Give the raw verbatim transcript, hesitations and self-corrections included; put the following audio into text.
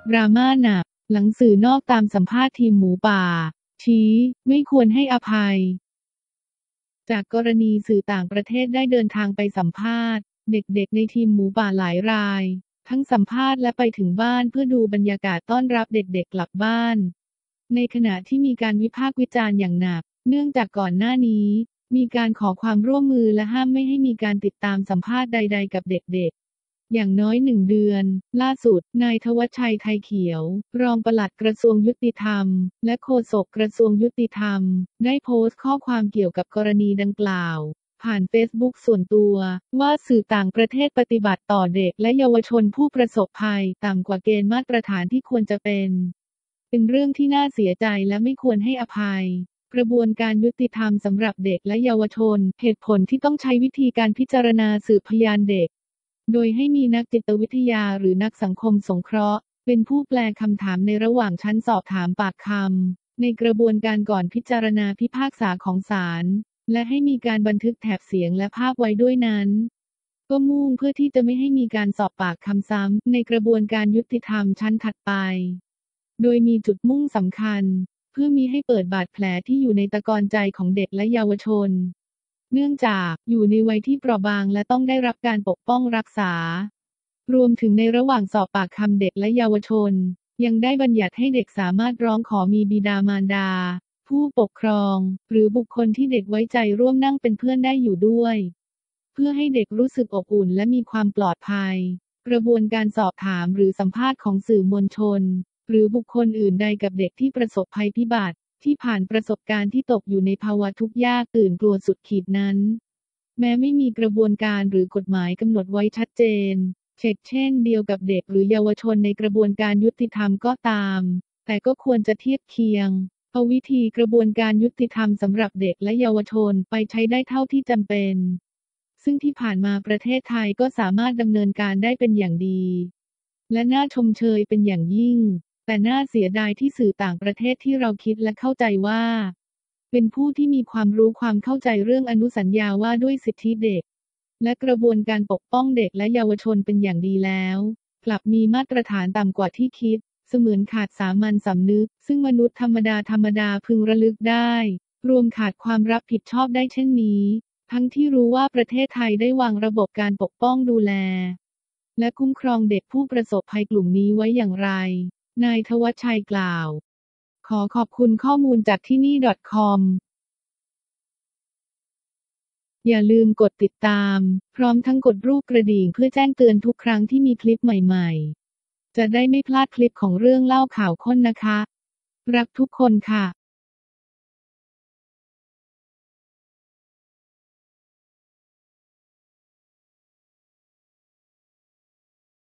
ดราม่าหนักหลังสื่อนอกตามสัมภาษณ์ทีมหมูป่าชี้ไม่ควรให้อภัยจากกรณีสื่อต่างประเทศได้เดินทางไปสัมภาษณ์เด็กๆในทีมหมูป่าหลายรายทั้งสัมภาษณ์และไปถึงบ้านเพื่อดูบรรยากาศต้อนรับเด็กๆกลับบ้านในขณะที่มีการวิพากษ์วิจารณ์อย่างหนักเนื่องจากก่อนหน้านี้มีการขอความร่วมมือและห้ามไม่ให้มีการติดตามสัมภาษณ์ใดๆกับเด็กๆอย่างน้อยหนึ่งเดือนล่าสุดนายธวัชชัยไทยเขียวรองปลัดกระทรวงยุติธรรมและโฆษกกระทรวงยุติธรรมได้โพสต์ข้อความเกี่ยวกับกรณีดังกล่าวผ่านเฟซบุ๊กส่วนตัวว่าสื่อต่างประเทศปฏิบัติต่อเด็กและเยาวชนผู้ประสบภัยต่ำกว่าเกณฑ์มาตรฐานที่ควรจะเป็นเป็นเรื่องที่น่าเสียใจและไม่ควรให้อภัยกระบวนการยุติธรรมสำหรับเด็กและเยาวชนเหตุผลที่ต้องใช้วิธีการพิจารณาสืบพยานเด็กโดยให้มีนักจิตวิทยาหรือนักสังคมสงเคราะห์เป็นผู้แปลคำถามในระหว่างชั้นสอบถามปากคำในกระบวนการก่อนพิจารณาพิพากษาของศาลและให้มีการบันทึกแถบเสียงและภาพไว้ด้วยนั้นก็มุ่งเพื่อที่จะไม่ให้มีการสอบปากคำซ้ำในกระบวนการยุติธรรมชั้นถัดไปโดยมีจุดมุ่งสำคัญเพื่อมิให้เปิดบาดแผลที่อยู่ในตะกอนใจของเด็กและเยาวชนเนื่องจากอยู่ในวัยที่เปราะบางและต้องได้รับการปกป้องรักษารวมถึงในระหว่างสอบปากคำเด็กและเยาวชนยังได้บัญญัติให้เด็กสามารถร้องขอมีบิดามารดาผู้ปกครองหรือบุคคลที่เด็กไว้ใจร่วมนั่งเป็นเพื่อนได้อยู่ด้วยเพื่อให้เด็กรู้สึกอบอุ่นและมีความปลอดภัยกระบวนการสอบถามหรือสัมภาษณ์ของสื่อมวลชนหรือบุคคลอื่นใดกับเด็กที่ประสบภัยพิบัติที่ผ่านประสบการณ์ที่ตกอยู่ในภาวะทุกข์ยากตื่นกลัวสุดขีดนั้นแม้ไม่มีกระบวนการหรือกฎหมายกำหนดไว้ชัดเจนเช่นเช่นเดียวกับเด็กหรือเยาวชนในกระบวนการยุติธรรมก็ตามแต่ก็ควรจะเทียบเคียงเอาวิธีกระบวนการยุติธรรมสำหรับเด็กและเยาวชนไปใช้ได้เท่าที่จำเป็นซึ่งที่ผ่านมาประเทศไทยก็สามารถดำเนินการได้เป็นอย่างดีและน่าชมเชยเป็นอย่างยิ่งแต่น่าเสียดายที่สื่อต่างประเทศที่เราคิดและเข้าใจว่าเป็นผู้ที่มีความรู้ความเข้าใจเรื่องอนุสัญญาว่าด้วยสิทธิเด็กและกระบวนการปกป้องเด็กและเยาวชนเป็นอย่างดีแล้วกลับมีมาตรฐานต่ำกว่าที่คิดเสมือนขาดสามัญสำนึกซึ่งมนุษย์ธรรมดาธรรมดาพึงระลึกได้รวมขาดความรับผิดชอบได้เช่นนี้ทั้งที่รู้ว่าประเทศไทยได้วางระบบการปกป้องดูแลและคุ้มครองเด็กผู้ประสบภัยกลุ่มนี้ไว้อย่างไรนายธวัชชัยกล่าวขอขอบคุณข้อมูลจากที่นี่ .com อย่าลืมกดติดตามพร้อมทั้งกดรูปกระดิ่งเพื่อแจ้งเตือนทุกครั้งที่มีคลิปใหม่ๆจะได้ไม่พลาดคลิปของเรื่องเล่าข่าวค้นนะคะรักทุกคนค่ะ